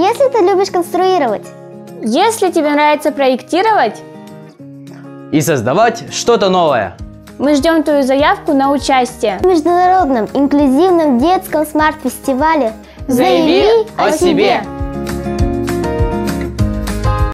Если ты любишь конструировать. Если тебе нравится проектировать и создавать что-то новое. Мы ждем твою заявку на участие В международном инклюзивном детском смарт-фестивале Заяви о себе!